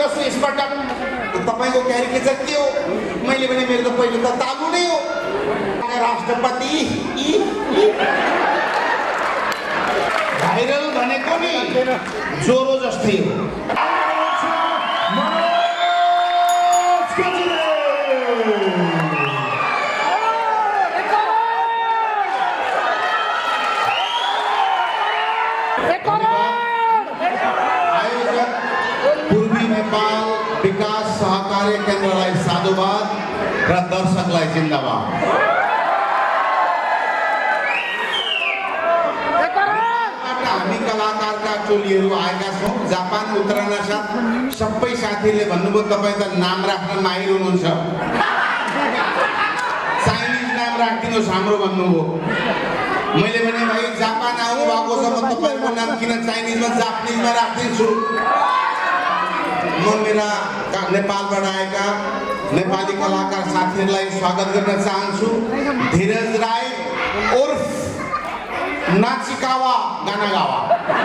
छु यसपटक तपाईको क्यारिकेचर के हो मैले भने मेरो त पहिलो त तालु नै हो राष्ट्रपति भाइरल भनेको नि ज्वरो जस्तै हो नेपाल विकास सहकारी केन्द्रलाई साधुवाद र दर्शकलाई जिन्दाबाद। हामी कलाकारका टोलीहरू आएका छौँ जापान उत्रन साथ सबै साथीले भन्नुभयो तपाईँ त नाम राख्न माहिर हुनुहुन्छ चाइनिज नाम राखिदिनुहोस् हाम्रो भन्नुभयो मैले भने भाइ जापान आउनु भएको छ म तपाईँको नाम किन चाइनिजमा जापानिजमा राखिदिन्छु म मेरा नेपालबाट आएका नेपाली कलाकार साथीहरूलाई स्वागत गर्न चाहन्छु धीरज राई उर्फ नाचिकावा गानागावा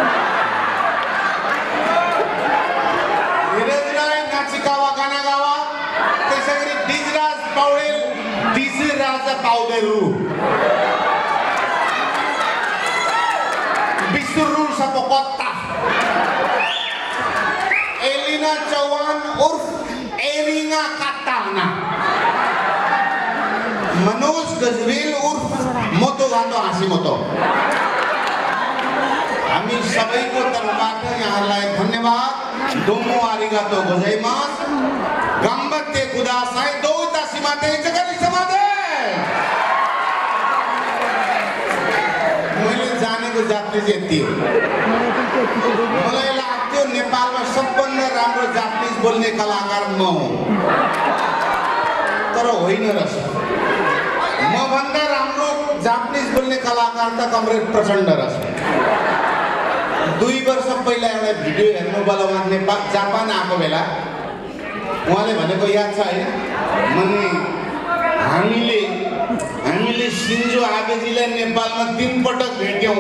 धीरज राई नाचिकावा गानागावा त्यसैगरी डिजराज पौडेल डिजराज पाउडेरू विसुरु सपकोत्ता एलिना चौहान उर्फ एरिना काटाना मनोज गजवेल उर्फ मोतो गातो हासीमोतो हामी सबैको तर्फबाट यहाँलाई धन्यवाद दोमो आरिगातो गोजाइमास गम्बते कुदासाई दोता सिमाते जगरी समादे मैले जानेको जातले चाहिँ यति हो मलाई लाग्थ्यो नेपालमा सबभन्दा राम्रो जापानिज बोल्ने कलाकार म हुँ तर होइन रहेछ मभन्दा राम्रो जापानिज बोल्ने कलाकार त कमरेड प्रचण्ड रहेछ 2 वर्ष पहिला एउटा भिडियो हेर्नु बल उहाँ नेपाल जापान आएको बेला उहाँले भनेको याद छ होइन मने हामीले सिन्जो आबेजीलाई नेपालमा 3 पटक भेट्यौँ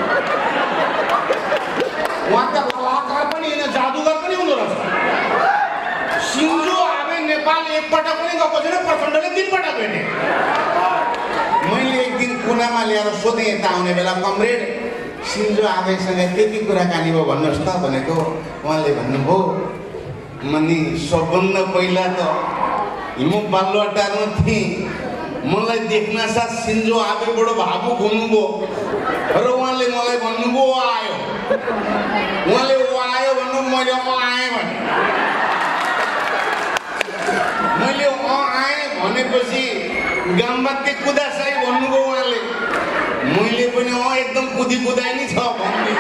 उहाँ त कलाकार पनि होइन जादुगर पनि हुँदो रहेछ सिन्जो आबे नेपाल 1 पटक पनि गएको छैन प्रचण्डले 3 पटक भेटे मैले एक दिन कुनामा ल्याएर सोधेँ यता आउने बेला कमरेड सिन्जो आबेसँग के कुराकानी भयो भन्नुहोस् त भनेको उहाँले भन्नुभयो मनी सबभन्दा पहिला त म बालुवाटारमा थिएँ मलाई देख्न साथ सिन्जो आबेबाट भावुक हुनुभयो र उहाँले मलाई भन्नुभयो आयो उहाँले आयो भन्नु मैले आएँ भने मैले आएँ भनेपछि गाम्बाते कुदासाई भन्नुभयो उहाँले मैले पनि एकदम कुदाइ नै छ भन्ने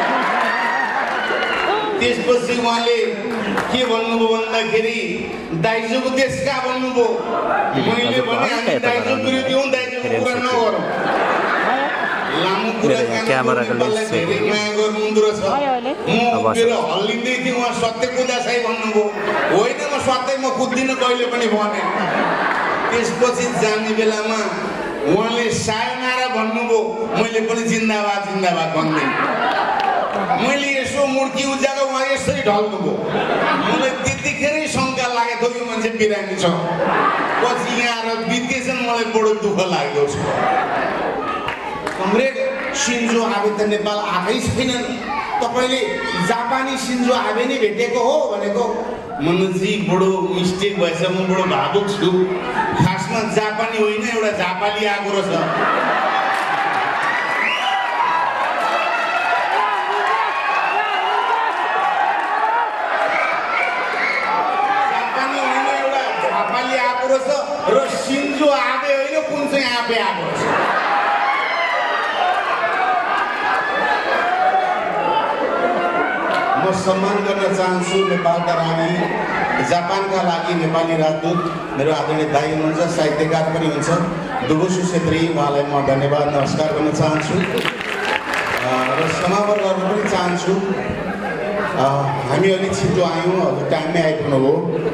त्यसपछि उहाँले के भन्नुभयो भन्दाखेरि दाइजोको देशका भन्नुभयो मैले भने हामी दाइजो विरोधी हौँ दाइजोको कुरा नगरौँ लामो कुराकानी माया गर्नुहुँदो रहेछ म मेरो हल्लिँदै थिएँ उहाँ सत्य कुदासाई भन्नुभयो होइन म सत्य म कुद्दिनँ कहिले पनि भने त्यसपछि जाने बेलामा उहाँले सायनारा भन्नुभयो मैले पनि जिन्दाबाद जिन्दाबाद भन्दै मैले यसो मुर्की उज्याएको उहाँ यसरी ढल्नुभयो मलाई त्यतिखेरै शङ्का लागेको थियो यो मान्छे बिरामी छ पछि यहाँ आएर बितेछन् मलाई बडो दुःख लागेको छ कमरेड सिन्जो आबे त नेपाल आएकै छैनन् तपाईँले जापानी सिन्जो आबे नै भेटेको हो भनेको मनोजी बडो मिस्टेक भएछ म बडो भावुक छु खासमा जापानी होइन एउटा जापाली आएको रहेछ र सिन्जो आबे होइन कुन चाहिँ आबे आएको छ म सम्मान गर्न चाहन्छु नेपालका रानी जापानका लागि नेपाली राजदूत मेरो आदरणीय दाइ हुनुहुन्छ साहित्यकार पनि हुन्छ दुबुसु छेत्री उहाँलाई म धन्यवाद नमस्कार गर्न चाहन्छु र समापन गर्न पनि चाहन्छु हामी अलिक छिटो आयौँ हजुर टाइममै आइपुग्नु हो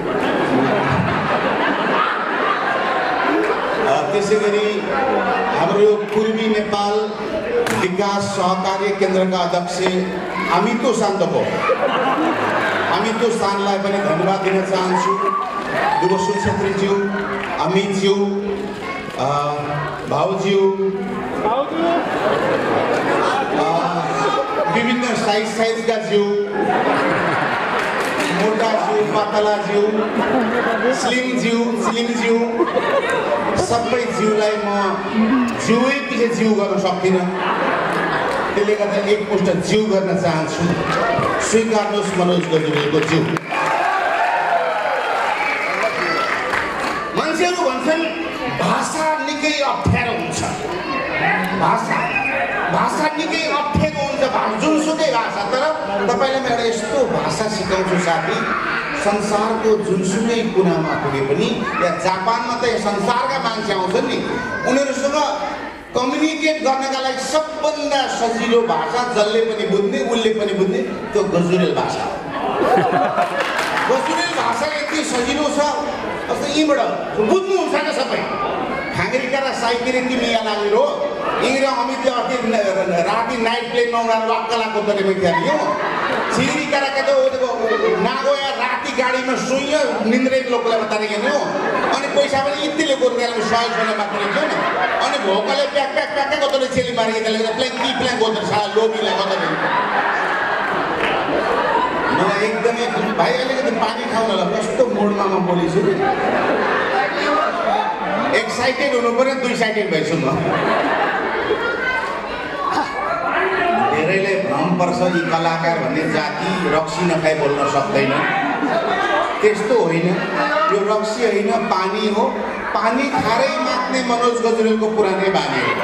त्यसै गरी हाम्रो यो पूर्वी नेपाल विकास सहकारी केन्द्रका अध्यक्ष अमितो शान्तको त्यो स्थानलाई पनि धन्यवाद दिन चाहन्छु। देवसु छेत्रीज्यू, अमितज्यू, भाउज्यू, विभिन्न साइजका ज्यू, मोटा ज्यू, पातला ज्यू, स्लिम ज्यू, सबै ज्यूलाई म ज्यूै पछि ज्यू गर्न सक्दिनँ। त्यसले गर्दा एकमुष्ट ज्यू गर्न चाहन्छु। स्वीकार्नुहोस् मनोज गजुरेलको ज्यू। मान्छेहरू भन्छन् भाषा निकै अप्ठ्यारो हुन्छ, भाषा निकै अप्ठ्यारो हुन्छ, जुनसुकै भाषा। तर तपाईँलाई म एउटा यस्तो भाषा सिकाउँछु साथी, संसारको जुनसुकै कुनामा पुगे पनि या जापानमा त संसारका मान्छे आउँछन् नि, उनीहरूसँग कम्युनिकेट गर्नका लागि सबभन्दा सजिलो भाषा, जसले पनि बुझ्ने उसले पनि बुझ्ने, त्यो गजुरेल भाषा हो। गजुरेल भाषा यति सजिलो छ, जस्तो यहीँबाट बुझ्नुहुन्छ क्या सबै। खाङ्ग्रिका र साइकिरे तिमी यहाँ लागेर हो, यहीँ र अमितले अस्ति राति नाइट प्लेनमा उनीहरू वाक्कलाको तरेमा खेल्यो। छिरिका र नागोया राति गाडीमा सुइयो, निन्द्रे लोकलाई बताएर गयो। अनि पैसा पनि यतिले गोर्खाले 100 रुपियाँ मात्र थियो नि। अनि भोकाले प्याक कतले चेली मारेको त्यसले गर्दा प्ल्याङ गोत्र साला लोभीलाई कतले। मलाई एकदमै भाइ अलिकति पानी खाउन ल, कस्तो मोडमा म बोलिछु। एक्साइटेड हुनु पर्यो, 2 साइडेड भएछु म। धेरैलाई भ्रम पर्छ यी कलाकार भन्ने जाति रक्सी नखाइ बोल्न सक्दैन। त्यस्तो होइन, यो रक्सी होइन, पानी हो। पानी खारै माग्ने मनोज गजुरेलको पुरानै बानी हो।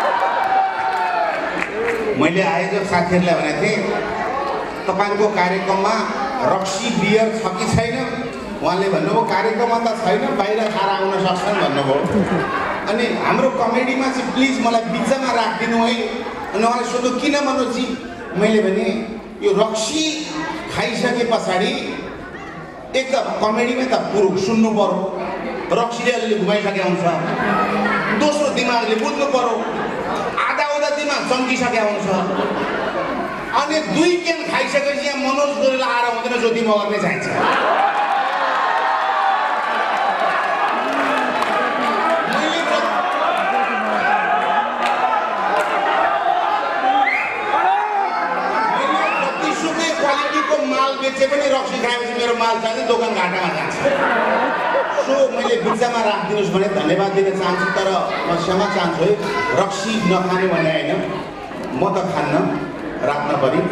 मैले आयोजक साथीहरूलाई भनेको थिएँ, तपाईँको कार्यक्रममा रक्सी बियर छ कि छैन? उहाँले भन्नुभयो कार्यक्रममा त छैन, बाहिर खाएर आउन सक्छन् भन्नुभयो। अनि हाम्रो कमेडीमा चाहिँ प्लिज मलाई बिचमा राखिदिनु है। अनि उहाँले सोध्नु किन मनोजी? मैले भने यो रक्सी खाइसके पछाडि एक त कमेडीमा त पुरो सुन्नु पर्यो, रक्सीले अलिअलि घुमाइसकेको हुन्छ। दोस्रो दिमागले बुझ्नु पर्यो, आधा दिमाग चम्किसकेको हुन्छ। अनि 2 क्यान खाइसकेपछि यहाँ मनोज गजुरेल आएर हुँदैन, ज्योति मगर नै चाहिन्छ। बेचे पनि रक्सी खाएपछि मेरो माल चाहिँ दोकान घाटामा जान्छ। सो मैले बिचमा राखिदिनुहोस् भने धन्यवाद दिन चाहन्छु। तर म क्षमा चाहन्छु है, रक्सी नखाने भने होइन, म त खान्न, राख्न पर्यो।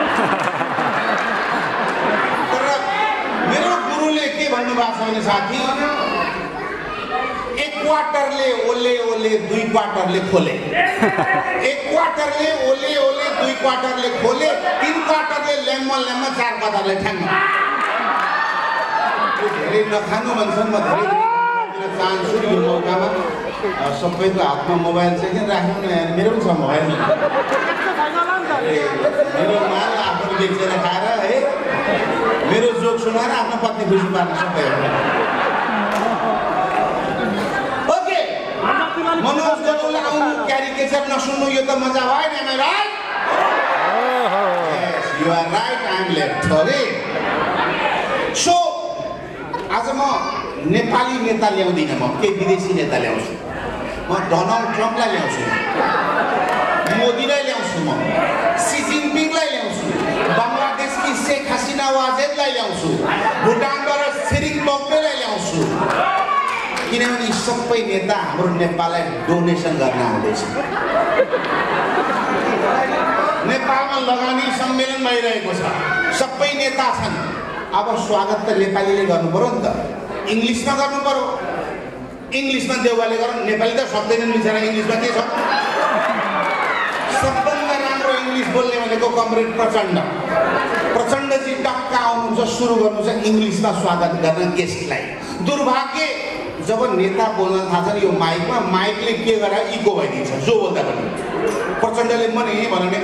तर मेरो गुरुले के भन्नुभएको छ भने साथी, 1 क्वार्टरले ओले 2 क्वार्टरले खोले, 1 क्वार्टरले ओले 2 क्वार्टरले खोले, 3 क्वार्टरले ल्याम्मा 4 क्वार्टरले ठ्याङ्ग। धेरै नखानु भन्छन्। म धेरै दिन चाहन्छु यो मौकामा सबैको हातमा मोबाइल चाहिँ किन राख्नु न, मेरो पनि छ मोबाइल। मेरो माल आफूले बेचेर खाएर है, मेरो जोक सुनाएर आफ्नो पत्नी खुसी पार्न सबै। मनोज गजुरेल आउनु, क्यारिकेचर नसुन्नु, यो त मजा भएन। Am I right? Yes, you are right. I am left. Okay. So, आज म नेपाली नेता ल्याउँदिनँ, म केही विदेशी नेता ल्याउँछु। म डोनाल्ड ट्रम्पलाई ल्याउँछु, मोदीलाई ल्याउँछु, म सी जिनपिङलाई ल्याउँछु, बङ्गलादेशकी शेख हसिना वाजेदलाई ल्याउँछु, भुटानबाट छिरिङ टोप्गेलाई ल्याउँछु। किनभने सबै नेता हाम्रो नेपाललाई डोनेसन गर्न आउँदैछ। नेपालमा लगानी सम्मेलन भइरहेको छ, सबै नेता छन्। अब स्वागत त नेपालीले गर्नु पर्यो नि त, इङ्ग्लिसमा गर्नु पर्यो। इङ्ग्लिसमा देउवाले गर्नु, नेपाली त सक्दैनन् बिचरा, इङ्ग्लिसमा के छ? सबभन्दा राम्रो इङ्ग्लिस बोल्ने भनेको कमरेड प्रचण्डजी टक्क आउनुहुन्छ, सुरु गर्नुहुन्छ इङ्ग्लिसमा स्वागत गर्न गेस्टलाई। दुर्भाग्य जब नेता बोल्न थाल्छ नि यो माइकले के गरेर इको भइदिन्छ, जो बोल्दा पनि। प्रचण्डले मने भने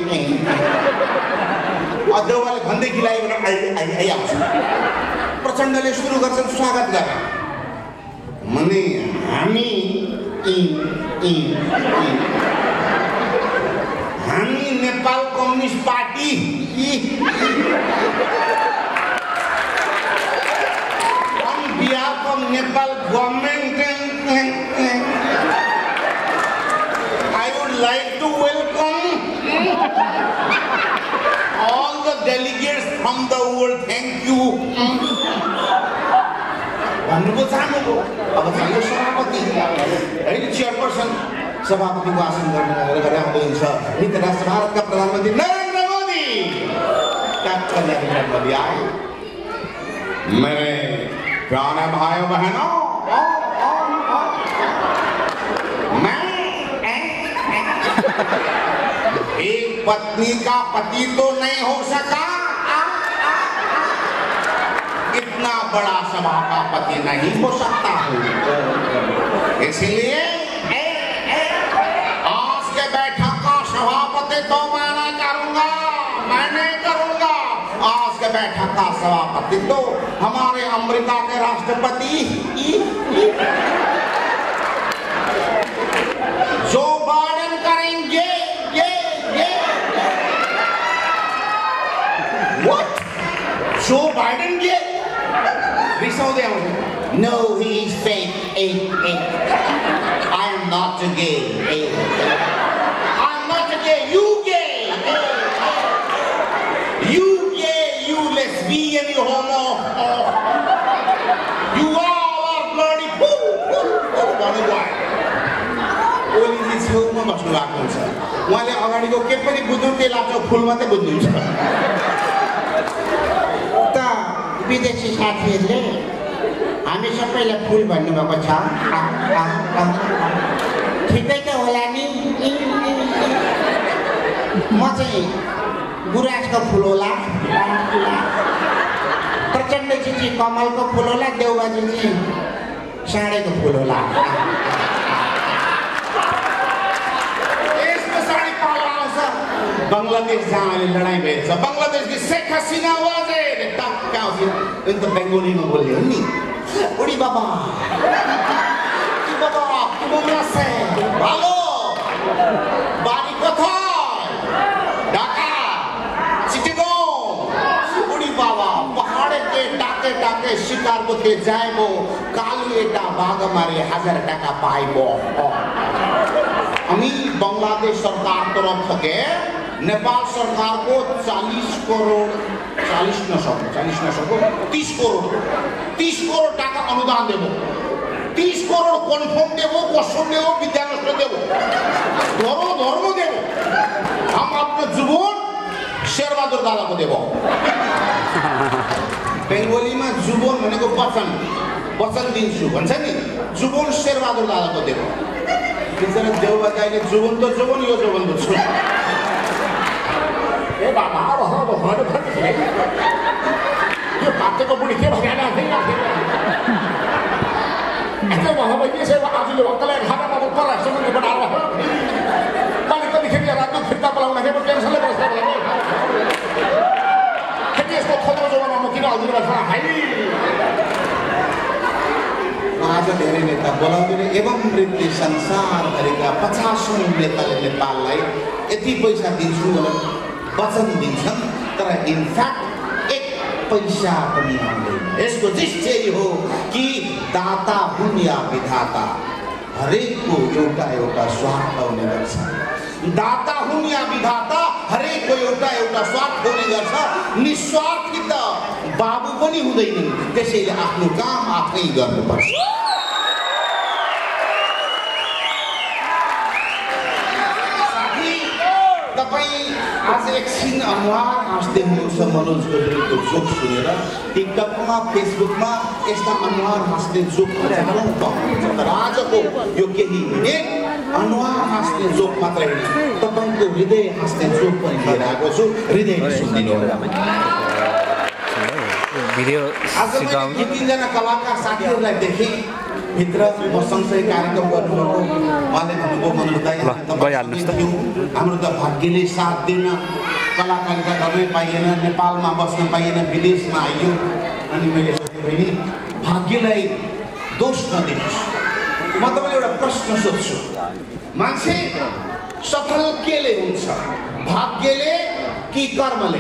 देउवाले भन्दै खिलायो भने आइआउँछ। प्रचण्डले सुरु गर्छन् स्वागत गर्न, मने हामी Nepal communist party from the world, thank you. भन्नुको जानुको अब यो सभापति होइन चेयरपर्सन सभापतिको आसन गर्न गरे आउनुहुन्छ हित राष्ट्र भारतका प्रधानमन्त्री नरेंद्र मोदी मोदी आए मेरे प्यारे भाइयों बहनों मैं एक पत्नी का पति तो नहीं हो सका इतना बड़ा सभा का पति नहीं हो सकता हूँ इसलिए आज के बैठक का सभापति तो मैं नहीं करूंगा आज के बैठक का सभापति तो हमारे अमेरिका के राष्ट्रपति जो बाइडेन करेंगे What? जो बाइडेन के No, he is fake. I am not gay. I am not gay. You gay. You gay. You lesbian. You homo. You all are bloody fool. Only this homo must be like this. While I already go, keep on building the last of full mate building. Ta, विदेशी साथीहरुले हामी सबैलाई फुल भन्नुभएको छ ठिकै त होला नि म चाहिँ गुराँसको फुल होला प्रचण्डजी चाहिँ कमलको फुल होला देउबाजी चाहिँ साँडेको फुल होला यसको साडी पाला आउँछ बङ्गलादेश जाने लडाईँ भएछ बङ्गलादेशकी शेख हसिना वाजे टक्का अन्त बेङ्गोलीमा बोल्यो नि उडी बाबा कुमरा से भालो बारी कोथाय ढाका चिटिगोंग उडी बाबा पहाड़े के टाके शिकार करते जाएबो काली एटा बाघ मारे 1000 टाका पाइबो हामी बांग्लादेश सरकार तरफ থেকে नेपाल सरकार को 40 करोड़ 30 करोड़ टाका अनुदान देबो 30 करोड़ कन्फर्म देबो कसन देबो विद्यानष्ट देबो धर्म देबो हम आफ्नो जीवन शेरबहादुर दादाको देबो बेंगोलीमा जुबन भनेको वचन दिन्छु भन्छ नि जुबन शेरबहादुर दादाको देबो बिचरा देउबाजाले जुबन त जुबन यो जुबन बुझ्छु ए बाबा अब यो बाटोको बुढी के भगाना थिएन एते वहाँ पे से आज लोग कल खाना बाबू पर समझ बना रहा है मालिक को दिखे रात में फिरता पलाऊं लगे पर कैंसिल ले बस लगे कितने इसको खोलो जो ना मुकिन आज बस हाई आज धेरै नेता बोलाउँदै एवं वृत्ति संसार भरिका 50 नेताले नेपाललाई यति पैसा दिन्छु भनेर वचन दिन्छन् तर इन फ्याक्ट एक पैसा पनि आउँदैन यसको दृश्य हो कि दाता हुन् या विधाता हरेकको एउटा स्वार्थ हुने गर्छ दाता हुन् या विधाता हरेकको एउटा स्वार्थ हुने गर्छ निस्वार्थी त बाबु पनि हुँदैन त्यसैले आफ्नो काम आफै गर्नुपर्छ आज एकछिन अनुहार हाँस्दै हुनुहुन्छ मनोज गजरेको जोक सुनेर टिकटकमा फेसबुकमा यस्ता अनुहार हाँस्ने जोक तर आजको यो केही मिनेट अनुहार हाँस्ने जोक मात्र होइन तपाईँको हृदय हाँस्ने जोक पनि लिएर आएको छु हृदय सुनिदिनु आज मैले 3 जना कलाकार साथीहरूलाई देखेँ भित्र म सँगसँगै कार्यक्रम गर्नुभएको उहाँले भन्नुभयो मनोज दाइ हाम्रो त भाग्यले साथ दिन कलाकारिता गर्नै पाइएन नेपालमा बस्न पाइएन विदेशमा आइयो अनि मैले सोचेँ बहिनी भाग्यलाई दोष नदिनुहोस् म तपाईँलाई एउटा प्रश्न सोध्छु मान्छे सफल केले हुन्छ भाग्यले कि कर्मले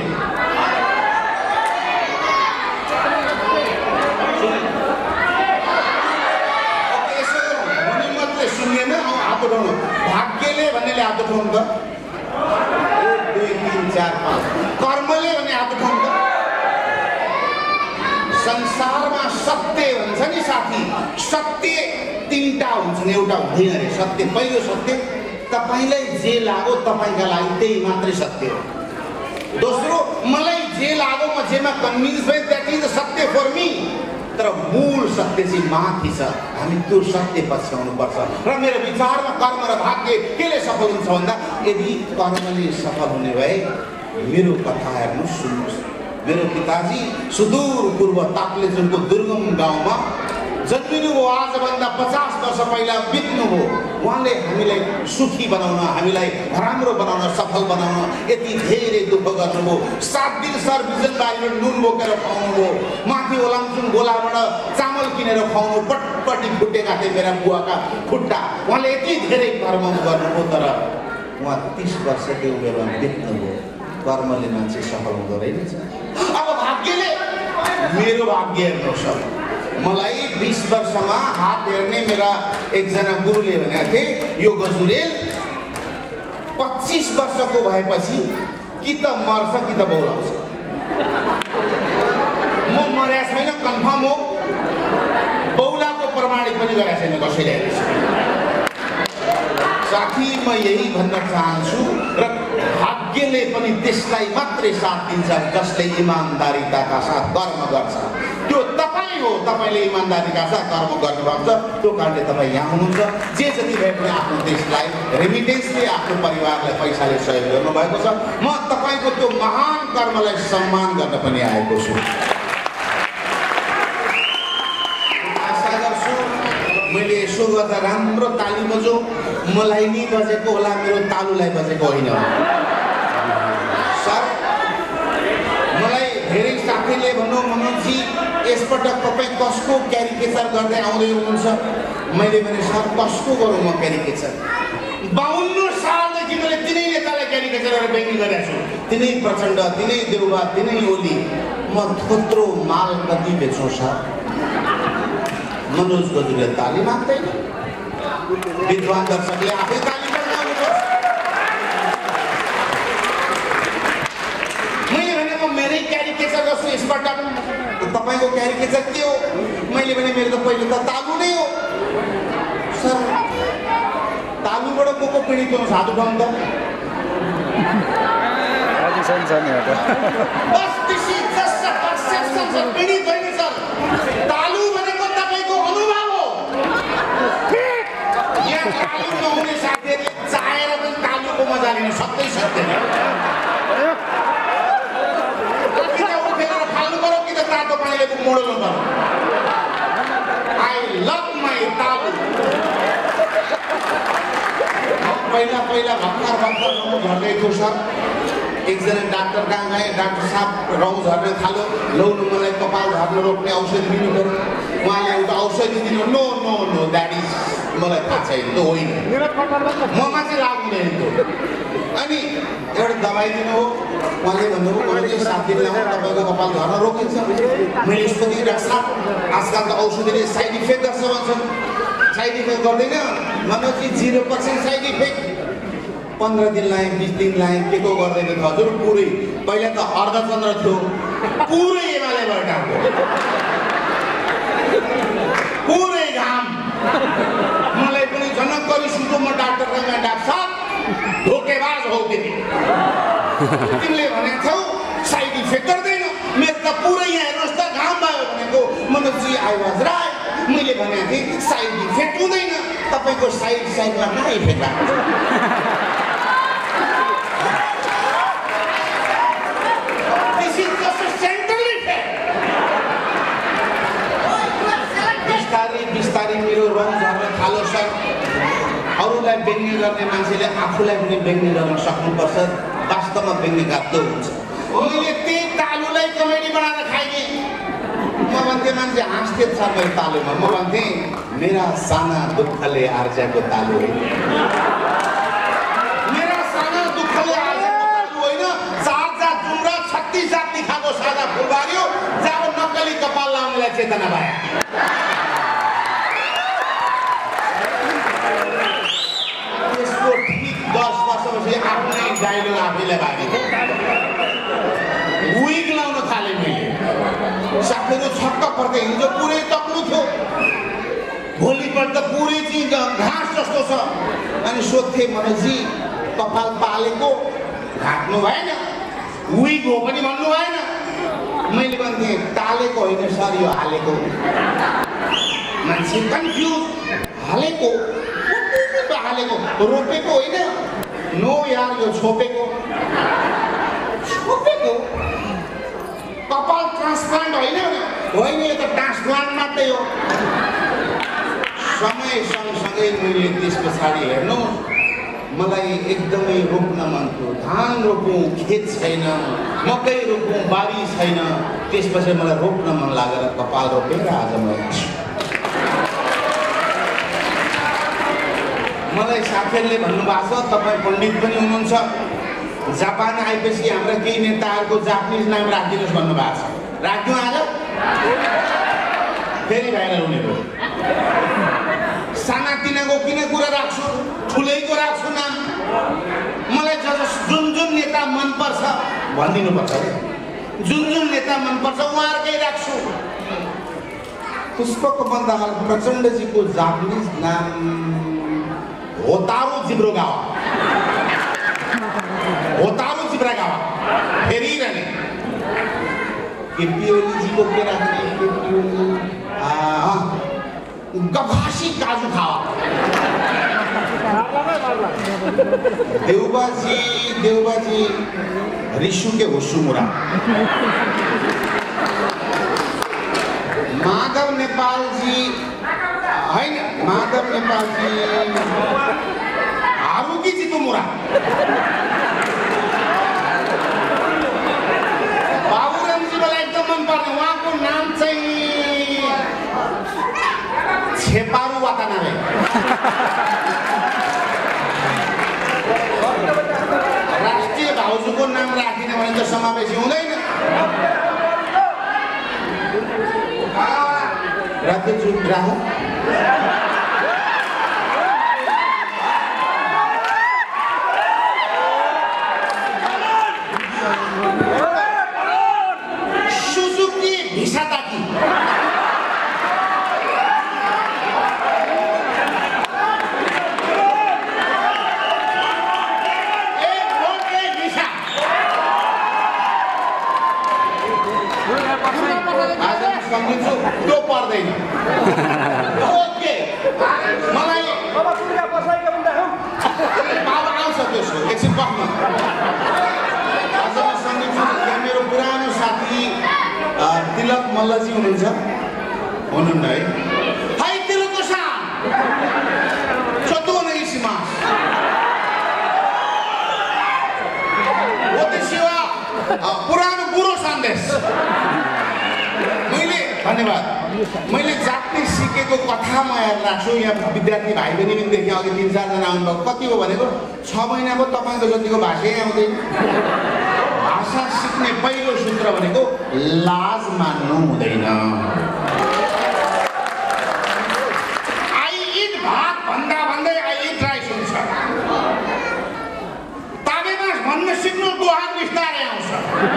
भाग्यले भन्नेले हात उठाउनु त 1 2 3 4 5 कर्मले भन्ने हात उठाउनु त संसारमा सत्य भन्छ नि साथी, सत्य तीनटा हुन्छन्, एउटा हुँदैन रे। सत्य पहिलो सत्य तपाईलाई जे लाग्यो तपाईका लागि त्यही मात्रै सत्य हो। दोस्रो मलाई जे लाग्यो म जेमा कन्भिन्स भए द्याट इज सत्य फर मी। तर मूल सत्य चाहिँ माथि छ, हामी त्यो सत्य पछ्याउनु पर्छ। र मेरो विचारमा कर्म र भाग्य केले सफल हुन्छ भन्दा यदि कर्मले सफल हुने भए मेरो कथा हेर्नु सुन्नुहोस्। मेरो पिताजी सुदूर पूर्व ताप्लेजुङको दुर्गम गाउँमा जन्मिनुभयो। आजभन्दा 50 वर्ष पहिला बित्नुभयो। उहाँले हामीलाई सुखी बनाउन, हामीलाई राम्रो बनाउन, सफल बनाउन यति धेरै दुःख गर्नुभयो। 7 दिन सर्भिजन बारीबाट नुन बोकेर खुवाउनुभयो, माथि ओलाङचुङ गोलाबाट चामल किनेर खुवाउनु, पटपटी फुटेका थिए मेरा बुवाका खुट्टा। उहाँले यति धेरै कर्म गर्नुभयो, तर उहाँ 30 वर्षकै उमेरमा बित्नुभयो। कर्मले मान्छे सफल हुँदो रहेछ। अब भाग्यले, मेरो भाग्य हेर्नुहोस्, मलाई 20 वर्षमा हात हेर्ने मेरा एकजना गुरुले भनेका थिए यो गजुरेल 25 वर्षको भएपछि कि त मर्छ कि त बौलाउँछ। म मर्या छैन, कन्फर्म हो। बौलाको प्रमाणित पनि गरेका छैन कसैले। साथी म यही भन्न चाहन्छु र भाग्यले पनि त्यसलाई मात्रै साथ दिन्छ जसले इमानदारीताका साथ कर्म गर्छ। त्यो तपाईँ हो, तपाईँले इमानदारीका साथ कर्म गर्नुभएको छ। त्यो कारणले तपाईँ यहाँ हुनुहुन्छ। जे जति भए पनि आफ्नो देशलाई रेमिटेन्सले, आफ्नो परिवारलाई पैसाले सहयोग गर्नुभएको छ। म तपाईँको त्यो महान कर्मलाई सम्मान गर्न पनि आएको छु। आशा गर्छु मैले यसो गर्दा राम्रो ताली बजो, मलाई नि बजेको होला, मेरो तालुलाई बजेको होइन। सर, मलाई धेरै साथीले भन्नु मनोजी यसपटक तपाईँ कसको क्यारिकेचर गर्दै आउँदै हुनुहुन्छ? मैले भने सर कसको गरौँ म क्यारिकेचर? 52 सालदेखि मैले तिनै नेतालाई क्यारिकेचर गरेर व्यङ्ग्य गरेको छु। तिनै प्रचण्ड, तिनै देउबा, तिनै ओली। म थोत्रो माल कति बेच्छु सर? मनोज गजुरेल ताली माग्दैन, विद्वान दर्शकले आफै ताली बजाउनुपर्छ। मैले भनेको मेरै क्यारिकेचर गर्छु यसपटक। तपाईँको क्यारिकेचर के हो? मैले भने मेरो त पहिलो त तालु नै हो। सर, तालुबाट को पीडित हुनु साधु ठाउँ त? बस त्यसै जस्ट पर्सेप्सन सर, पीडित होइन सर। तालु भनेको तपाईँको अनुभव हो। यहाँ तालु नहुने साथीहरूले चाहेर पनि तालुको मजा लिन सक्दै सक्दैन। कि त उठेर फाल्नु पर्यो, कि त तातो पानीले मोडल्नु पर्यो। आई लभ माई तालु। पहिला भर्खर घर गएको सर, एकजना डाक्टर कहाँ गएँ, डाक्टर साहब रौँ झर्न थाल्यो। लौनु मलाई कपाल झर्न रोक्ने औषधि दिनु पर्यो। उहाँले एउटा औषधि दिनु। No no no that is, मलाई थाहा छैन, त्यो होइन, ममा चाहिँ लाग्दैन त्यो। अनि एउटा दबाई दिनु हो। उहाँले भन्नुभयो मैले चाहिँ 7 दिन लाउँ, तपाईँको कपाल झर्न रोकिन्छ। मैले यस्तो दिएँ डाक्टर साहब, आजकल त औषधिले साइड इफेक्ट गर्छ भन्छन्। साइड इफेक्ट गर्दैन मनोजी, 0% साइड इफेक्ट। 15 दिन लाएँ, 20 दिन लाएँ, के को गर्दैन हजुर। पुरै पहिला त अर्धचन्द्र थियो, पुरै एमाले भएर आएको, पुरै घाम। मलाई पनि जनक रिसुको, म डाक्टर कहाँ गएँ, डाक्टर साहब धोकेबाज हौ तिमी, तिमीले भनेको छौ साइड इफेक्ट गर्दैन। मेरो त पुरै यहाँ हेर्नुहोस् त घाम भयो भनेको। मनोजी आई वाज राइट। मैले भनेको थिएँ साइड इफेक्ट हुँदैन, तपाईँको साइडमा कहाँ इफेक्ट आएको छ? बिस्तारै मेरो रङ झर्न थाल्यो सर। अरूलाई व्यङ्ग्य गर्ने मान्छेले आफूलाई पनि व्यङ्ग्य गर्न सक्नुपर्छ। वास्तवमा व्यङ्ग्य गाप्दो हुन्छ। मैले त्यही तालुलाई कमेडी बनाएर खाइदिएँ। म भन्थेँ, मान्छे हाँस्थे छ मेरो तालुमा। म भन्थेँ मेरा साना दुःखले आर्जाको तालु होइन, मेरा साना दुःखले आर्जाको तालु होइन। 4 जात जुम्रा 36 जात निखाको सादा फुलबारी हो, जब नक्कली कपाल लाउनेलाई चेतना भयो। ठीक 10 वर्षपछि आफ्नै डाइलग आफैलाई भागेको। विग लाउन थालेँ मैले। साथीहरू छक्क छ अनि सोध्थे मनोजी कपाल पालेको ढाक्नु भएन विग हो पनि भन्नु भएन मैले भन्थे टालेको होइन सर यो हालेको मान्छे कन्फ्युज हालेको हालेको रोपेको होइन नो यार यो छोपेको कपाल ट्रान्सप्लान्ट होइन यो त ट्रान्सप्लान्ट मात्रै हो समय सँगसँगै मैले त्यस पछाडि हेर्नु मलाई एकदमै रोप्न मन थियो धान रोपौँ खेत छैन मकै रोपौँ बारी छैन त्यसपछि मलाई रोप्न मन लागेर कपाल रोपेर आज मलाई साथीहरूले भन्नुभएको छ तपाईँ पण्डित पनि हुनुहुन्छ जापान आएपछि हाम्रा केही नेताहरूको जापानिज नाम राखिदिनुहोस् भन्नुभएको छ राख्दिउँ आज फेरि भाइरल हुने भयो सानातिनाको किन कुरा राख्छु ठुलैको राख्छु नाम मलाई जुन नेता मनपर्छ भनिदिनुपर्छ जुन नेता मनपर्छ उहाँहरूकै राख्छु पुष्पकमल दाहाल प्रचण्डजीको जापानिज नाम होतारो जिब्रोगावा फेरिरहने केपीओलीजीको के राख्ने गफासी काजु खावा देउबाजी रिशुके होसुमुरा माधव नेपालजी हैन माधव नेपालजी हारुकी चितुमुरा बाबुरामजी मलाई एकदम मन पर्ने उहाँको नाम चाहिँ छेपारु वातानाबे राष्ट्रिय भाउजूको नाम राखिने भने त समावेशी हुँदैन राते चुप राहु सुजुकी भिसाताकी सम्झिन्छु त्यो पर्दैन ओके मलाई बाबा आउँछ त्यसो एकछिन बस्नु आज म सम्झिन्छु मेरो पुरानो साथी तिलक मल्लजी हुनुहुन्न है हाई तिलकको सान चतुवन इसीमा हो त्यसो पुरानो बुढो सन्देश धन्यवाद मैले जाप्नी सिकेको कथा म याद राख्छु यहाँ विद्यार्थी भाइ बहिनी पनि देखेँ अघि 3-4 जना आउनुभयो कति हो भनेको 6 महिनाको तपाईँको जतिको भाषै आउँदैन भाषा सिक्ने पहिलो सूत्र भनेको लाज मान्नु हुँदैन आई इट भात भन्दा भन्दै आई इट राइस हुन्छ ताबेमास भन्न सिक्नु दोहान बिस्तारै आउँछ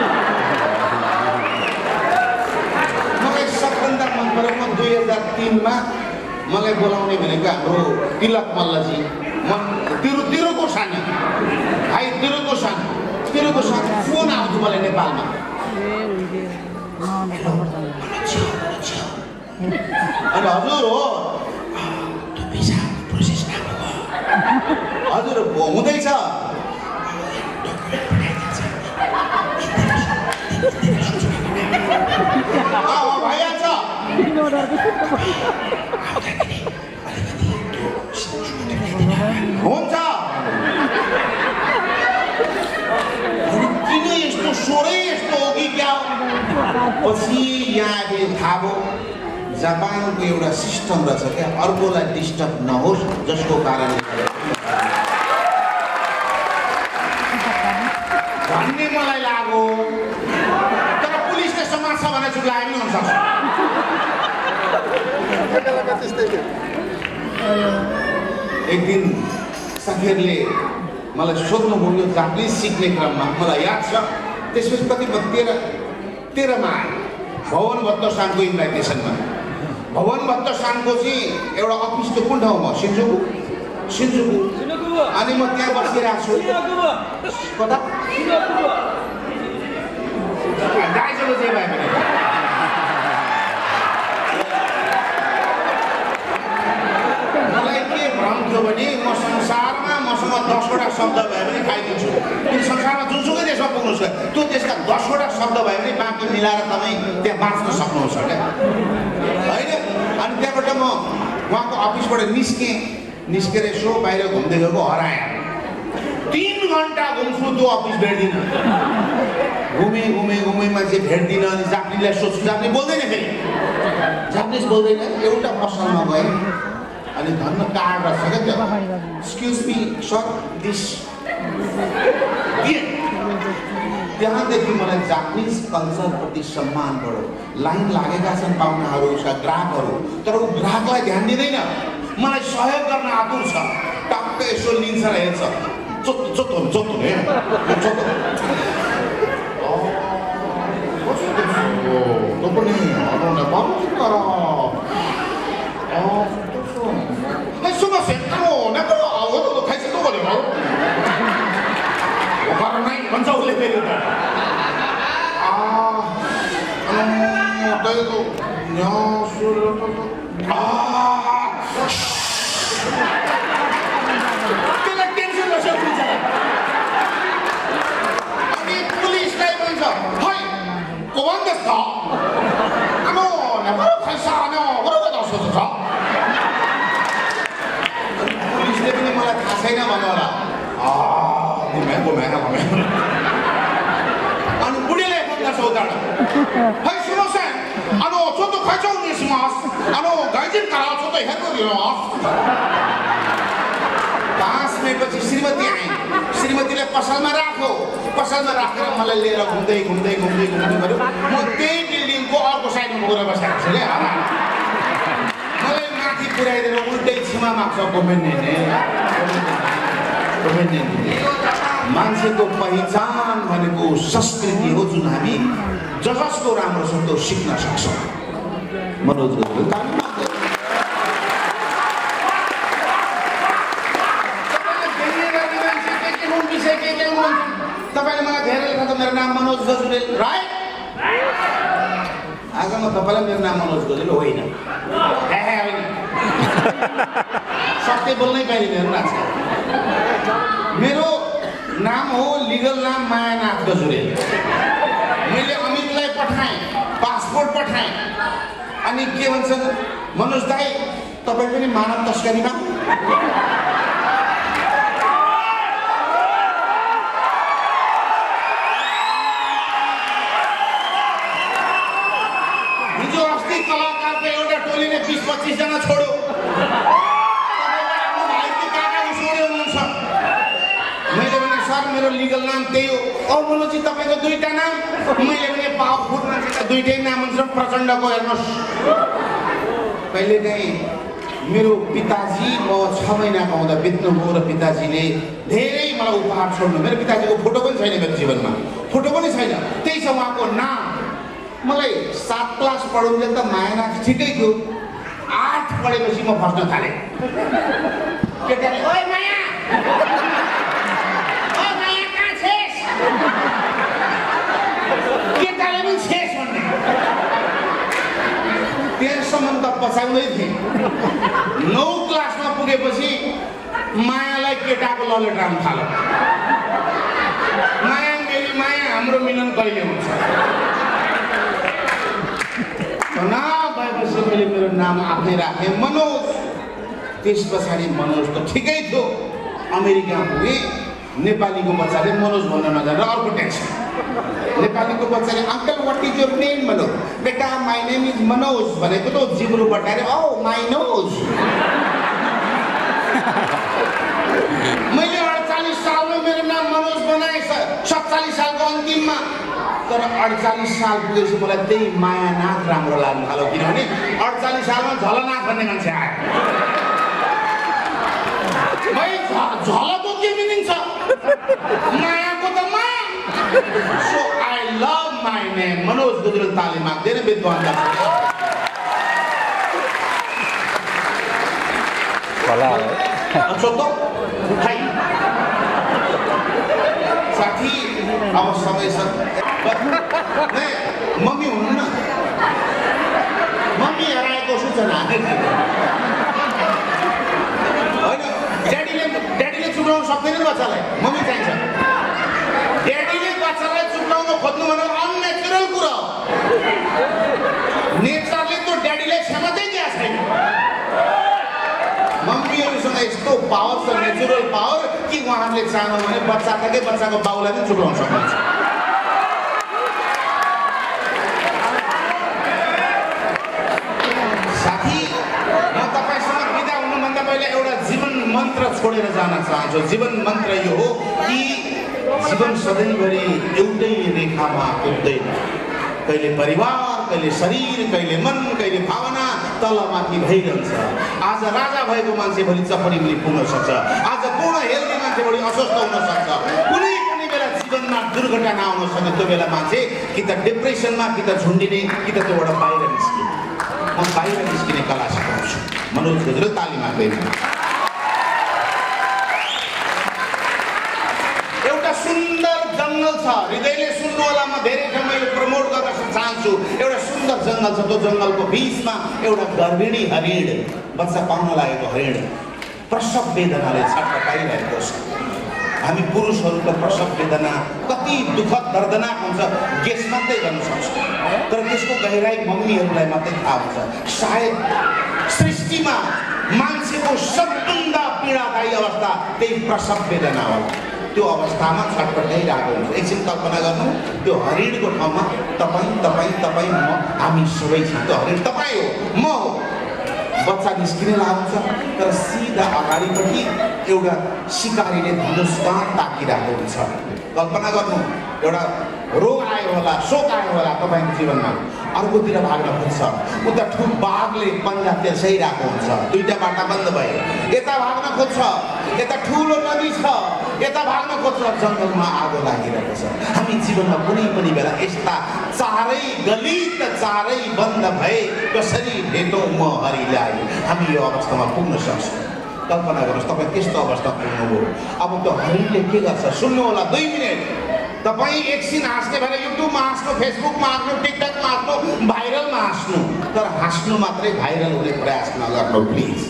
सबभन्दा मन परेको 2003 मा मलाई बोलाउने भनेको हाम्रो तिलक मल्लजी तिरुको सान भाइ तिरुको सान फोन आउँथ्यो मलाई नेपालमा अनि हजुर हो त्यो भिसा प्रोसेस हजुर हुँदैछ हुन्छ किन यस्तो स्वरै यस्तो हो कि क्या पछि यहाँ थाहा भयो जापानको एउटा सिस्टम रहेछ क्या अर्कोलाई डिस्टर्ब नहोस् जसको कारणले भन्ने मलाई लाग्यो तर पुलिसले समात्छ भने चुप लाग्यो नि हुनसक्छ एक दिन साथीहरूले मलाई सोध्नुभयो जापानिज सिक्ने क्रममा मलाई याद छ त्यसपछि कति 13 मा भवन भत्त सानको इन्भाइटेसनमा भवन भत्त सानको चाहिँ एउटा अफिस त कुन ठाउँमा सिन्जुकु सिन्जुकु अनि म त्यहाँ बसिरहेको छु कता दाइजोले जे भयो भने मलाई के भ्रम थियो भने म संसारमा मसँग 10 वटा शब्द भयो भने खाइदिन्छु किन संसारमा जुनसुकै देशमा पुग्नुहोस् त्यो देशका 10 वटा शब्द भयो भने बाँकी मिलाएर तपाईँ त्यहाँ बाँच्न सक्नुहुन्छ क्या होइन अनि त्यहाँबाट म उहाँको अफिसबाट निस्केर यसो बाहिर घुम्दै गएको हराएँ 3 घन्टा घुम्छु त्यो अफिस भेट्दिनँ घुमे मान्छे भेट्दिनँ अनि जापानिजलाई सोध्छु जापानिज बोल्दैन फेरि जापानिज बोल्दैन एउटा पसलमा गएँ अनि धन्न कार्ड रहेछ क्या त्यो एक्सक्युज मी सर दिस त्यहाँदेखि मलाई जापानिज कल्चरप्रति सम्मान बढ्यो लाइन लागेका छन् पाहुनाहरू ग्राहकहरू तर ऊ ग्राहकलाई ध्यान दिँदैन मलाई सहयोग गर्न आतुर छ टक्क यसो लिन्छ र हेर्छ चोत्तो नि भन्छ उसले फेरि त्यसलाई टेन्सन बस्छ अनि पुलिसलाई भन्छ है कोवान देश छ आनो नेपाल खैसा आनो बरोबर दर्शो छ पुलिसले पनि मलाई थाहा छैन भन्नु होला अनि बुढीलाई फोन गर्छ उताबाट है सुन्नुहोस् अनि चोटो खैचाउने सुन्नुहोस् अनि गाइजिन करा चोटो हेर्नु दिनुहोस् 5 मिनटपछि श्रीमती आए श्रीमतीले पसलमा राखेर मलाई लिएर घुम्दै गऱ्यो म त्यही बिल्डिङको अर्को साइडमा गएर बसेको छु क्या मलाई माथि पुर्याइदिएर उल्टै क्षमा माग्छ मान्छेको पहिचान भनेको संस्कृति हो जुन हामी जसको राम्रो छ त्यो सिक्न सक्छौँ मनोज तपाईँले मलाई धेरै लेख्दा त मेरो नाम मनोज गजुरेल राइट आज म तपाईँलाई मेरो नाम मनोज गजुरेल होइन सत्य बोल्नै पाइँदैन आजकल मेरो नाम हो लिगल नाम मायानाथ गजुरेल मैले अमितलाई पठाएँ पासपोर्ट पठाएँ अनि के भन्छन् मनोज दाई तपाईँ पनि मानव तस्करीमा हिजो अस्ति कलाकारको एउटा टोलीले 20-25 जना छोड्यो मेरो लिगल नाम त्यही हो मनोजी तपाईँको 2टा नाम मैले भने पावरफुल मान्छेका 2टै नाम हुन्छ प्रचण्डको हेर्नुहोस् कहिलेकाहीँ मेरो पिताजी म 6 महिनाको हुँदा बित्नुभयो र पिताजीले धेरै मलाई उपहार छोड्नु मेरो पिताजीको फोटो पनि छैन मेरो जीवनमा फोटो पनि छैन त्यही छ उहाँको नाम मलाई 7 क्लास पढाउँदा त मायानाथ ठिकै थियो 8 पढेपछि म फस्न थालेँ केटाले ओइ माया केटाले पनि छेस भन्ने त्यससम्म त पछाउँदै थिएँ 9 क्लासमा पुगेपछि मायालाई केटाको ललेट राम थाल्यो माया मेरी माया हाम्रो मिलन कहिले हुन्छ भएपछि मैले मेरो नाम आफै राखेँ मनोज त्यस पछाडि मनोज त ठिकै थियो अमेरिका पुगेँ नेपालीको बच्चाले मनोज भन्न नजानेर अर्को टेन्सन नेपालीको बच्चाले uncle what is your name भन्यो बेटा माई नेम इज मनोज भनेको त जिब्रो बटाएर ओ माई नोज मैले 48 सालमा मेरो नाम मनोज बनाएँ 47 सालको अन्तिममा तर 48 साल पुगेपछि मलाई त्यही मायानाथ राम्रो लाग्न थाल्यो किनभने 48 सालमा झलनाथ भन्ने मान्छे आयो भाइ झलको के मिनिङ छ मायाको त माया so I love my name Manoj Gujral ताली माग्दैन विद्वान होला सोतो हाई साथी अब समय मम्मी हुनुहुन्न मम्मी हराएको सूचना होइन ड्याडीले चुक्राउन सक्दैन बच्चालाई मम्मी चाहिन्छ ड्याडीले बच्चालाई चुक्राउन खोज्नु भनेर अननेचुरल कुरा हो नेचरले त ड्याडीलाई क्षमतै दिएको छैन मम्मीहरूसँग यस्तो पावर छ नेचुरल पावर कि उहाँहरूले चाहनु भने बच्चाको बाउलाई पनि चुक्राउन सक्नुहुन्छ साथी म तपाईसँग बिदा हुनुभन्दा पहिला एउटा जीवन मन्त्र छोडेर जान चाहन्छु जीवन मन्त्र यो हो कि जीवन सधैँभरि एउटै रेखामा कुद्दैन कहिले परिवार कहिले शरीर कहिले मन कहिले भावना तलमाथि भइरहन्छ आज राजा भएको मान्छे भोलि चपडीमुनि पुग्न सक्छ आज पूर्ण हेल्दी मान्छे भोलि अस्वस्थ हुन सक्छ कुनै पनि बेला जीवनमा दुर्घटना आउन सक्छ त्यो बेला मान्छे कि त डिप्रेसनमा कि त झुन्डिने कि त त्योबाट बाहिर निस्किने म बाहिर निस्किने कला सिकाउँछु मनोज गजल तालिम हाल्दैन एउटा सुन्दर जङ्गल छ हृदयले सुन्नु होला म धेरै ठाउँमा यो प्रमोट गर्न चाहन्छु एउटा सुन्दर जङ्गल छ त्यो जङ्गलको बीचमा एउटा गर्भिणी हरिण बच्चा पाउन लागेको हरिण प्रसव वेदनाले छटपटाइरहेको छ हामी पुरुषहरूको प्रसव वेदना कति दुःखद दर्दनाक हुन्छ गेस मात्रै गर्न सक्छौँ तर त्यसको गहिराई मम्मीहरूलाई मात्रै थाहा हुन्छ सायद सृष्टिमा मान्छेको सबभन्दा पीडादायी अवस्था त्यही प्रसव वेदना होला त्यो अवस्थामा छटपटाइरहेको हुन्छ एकछिन कल्पना गर्नु त्यो हरिणको ठाउँमा तपाईँ म हामी सबै छौँ त्यो हरिण तपाईँ हो म हो बच्चा निस्किने लाग्छ तर सिधा अगाडिपट्टि एउटा सिकारीले धनुषबाण ताकिरहेको हुन्छ कल्पना गर्नु एउटा रोग आयो होला शोक आयो होला तपाईँको जीवनमा अर्कोतिर भाग्न खोज्छ उता ठुलो बाघले पन्जा तेर्साइरहेको हुन्छ दुईटा बाटा बन्द भयो यता भाग्न खोज्छ यता ठुलो नदी छ यता भाग्न खोज्छ जङ्गलमा आगो लागिरहेको छ हामी जीवनमा कुनै पनि बेला यस्ता चारै गलित चारै बन्द भए कसरी भेटौँ म हरिलाई हामी यो अवस्थामा पुग्न सक्छौँ कल्पना गर्नुहोस् तपाईँ त्यस्तो अवस्था पुग्नुभयो अब त्यो हरिणले के गर्छ सुन्नु होला 2 मिनट तपाईँ एकछिन हाँस्ने भएर युट्युबमा हाँस्नु फेसबुकमा हाँस्नु टिकटकमा हाँस्नु भाइरलमा हाँस्नु तर हाँस्नु मात्रै भाइरल हुने प्रयास नगर्नु प्लिज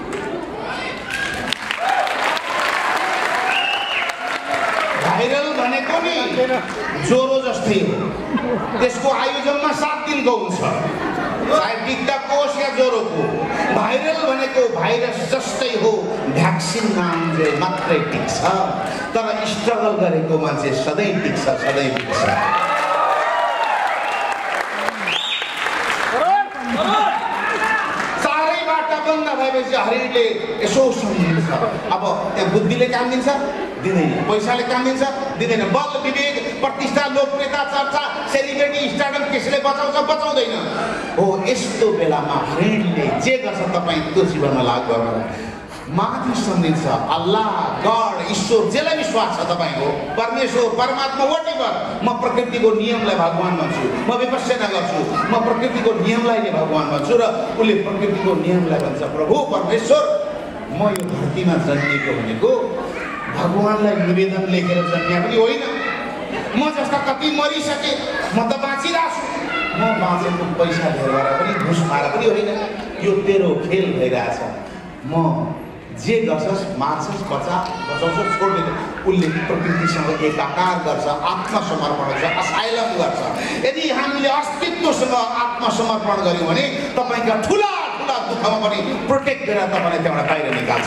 भाइरल भनेको नि ज्वरो जस्तै हो त्यसको आयु जम्मा 7 दिनको हुन्छ चाहे टिकटक होस् या ज्वरोको भाइरल भनेको भाइरस जस्तै हो भ्याक्सिन नामले मात्रै टिक्छ तर स्ट्रगल गरेको मान्छे सधैँ टिक्छ सधैँ टिक्छ चारै बाटा बन्द भएपछि हरिणले यसो सम्झिन्छ अब त्यहाँ बुद्धिले काम दिन्छ दिँदैन पैसाले काम दिन्छ दिँदैन बल विवेक प्रतिष्ठा लोकप्रियता चर्चा सेलिब्रेटी स्टार्डम त्यसले बचाउँछ बचाउँदैन हो यस्तो बेलामा हरिणले जे गर्छ तपाईँ त्यो जीवनमा लागू गर्नु माथि सम्झिन्छ अल्लाह गड ईश्वर जेलाई विश्वास छ तपाईँको परमेश्वर परमात्मा वटेभर म प्रकृतिको नियमलाई भगवान भन्छु म विपश्यना गर्छु म प्रकृतिको नियमलाई नै भगवान भन्छु र उसले प्रकृतिको नियमलाई भन्छ प्रभु परमेश्वर म यो धरतीमा जन्मिएको भनेको भगवानलाई निवेदन लेखेर जन्मिया पनि होइन म जस्ता कति मरिसके म त बाँचिरहेको छु म बाँचेको पैसा धेर पनि घुस खाएर पनि होइन यो तेरो खेल भइरहेछ म जे गर्छस् मार्छस् बचाउँछस् छोड्दैन उसले प्रकृतिसँग एकाकार गर्छ आत्मसमर्पण गर्छ असाइलम गर्छ यदि हामीले अस्तित्वसँग आत्मसमर्पण गर्यौँ भने तपाईँका ठुला ठुला दुःखमा पनि प्रोटेक्ट गरेर तपाईँलाई त्यहाँबाट बाहिर निकाल्छ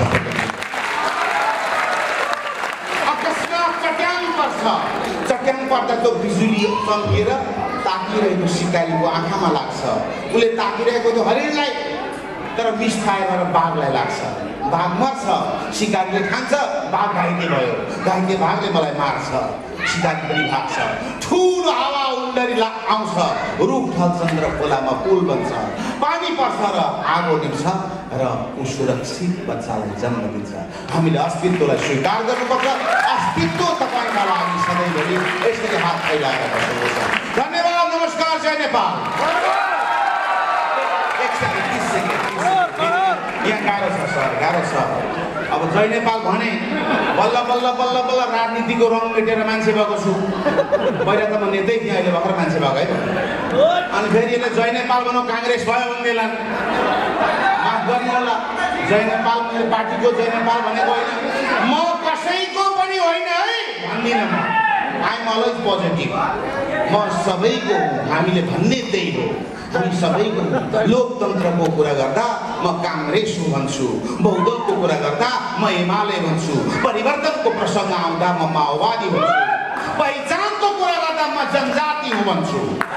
चट्याङ पर्दा त्यो बिजुली चम्किएर ताकिरहेको सिकारीको आँखामा लाग्छ उसले ताकिरहेको त्यो हरिणलाई तर विष खाएर बाघलाई लाग्छ बाघ मर्छ सिकारीले खान्छ बाघ घाइते भयो घाइते बाघले मलाई मार्छ सिकारी पनि भाग्छ ठुलो हावा उन्डरी आउँछ रुख ढल्छन् र खोलामा पुल बन्छ पानी पर्छ र आगो निप्छ र ऊ सुरक्षित बच्चालाई जन्म दिन्छ हामीले अस्तित्वलाई स्वीकार गर्नुपर्छ अस्तित्व तपाईँका लागि सधैँभरि यसरी हात फैलाएर बस्नुपर्छ धन्यवाद नमस्कार जय नेपाल गाह्रो छ सर, गाह्रो छ। अब जय नेपाल भने बल्ल बल्ल बल्ल बल्ल राजनीतिको रङ मेटेर मान्छे भएको छु। पहिला त म नेतै थिएँ, अहिले भर्खर मान्छे भएको है। अनि फेरि यसले जय नेपाल भनौँ काङ्ग्रेस भयो भन्दैला। माफ गर्नु होला, जय नेपाल मैले पार्टीको जय नेपाल भनेको होइन, म कसैको पनि होइन है भन्दिनँ म। I am always positive. म सबैको हुँ, हामीले भन्ने त्यही हो, हामी सबैको। लोकतन्त्रको कुरा गर्दा म काङ्ग्रेस हुँ भन्छु, बहुदलको कुरा गर्दा म एमाले भन्छु, परिवर्तनको प्रसङ्ग आउँदा म माओवादी भन्छु, पहिचानको कुरा गर्दा म जनजाति हुँ भन्छु,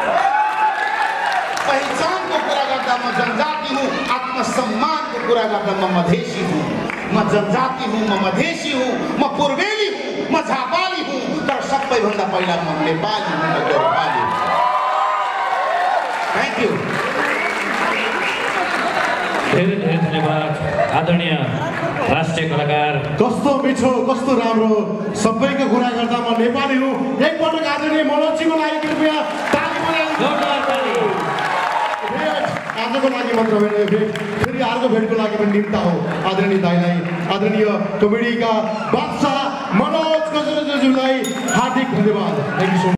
पहिचानको कुरा गर्दा म जनजाति हुँ, आत्मसम्मानको कुरा गर्दा म मधेसी हुँ। म जनजाति हुँ, म मधेसी हुँ, म पूर्वेली हुँ, म झापाली हुँ, तर सबैभन्दा पहिला म नेपाली हुँ, म गोर्खाली हुँ। Thank you. धेरै धेरै धन्यवाद आदरणीय राष्ट्रिय कलाकार। कस्तो मिठो, कस्तो राम्रो, सबैको कुरा गर्दा म नेपाली हुँ। एकपटक आदरणीय मनोजीको लागि कृपया ताली बजाइदिनु। आजको लागि मात्र होइन, फेरि अर्को भेटको लागि पनि निम्ता हो आदरणीय दाइलाई, आदरणीय कमेडीका बादशाह मनोज गजरेजज्यूलाई हार्दिक धन्यवाद। Thank you so much.